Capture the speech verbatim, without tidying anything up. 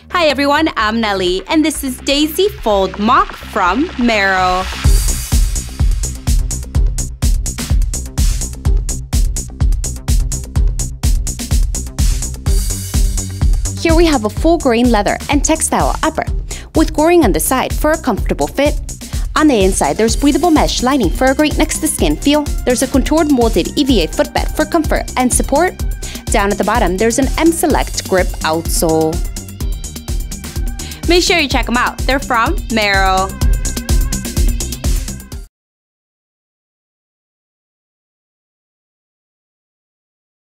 Hi everyone, I'm Nelly, and this is Daisy Fold Mock from Merrell. Here we have a full grain leather and textile upper, with goring on the side for a comfortable fit. On the inside, there's breathable mesh lining for a great next-to-skin feel. There's a contoured molded E V A footbed for comfort and support. Down at the bottom, there's an M Select grip outsole. Make sure you check them out. They're from Merrell.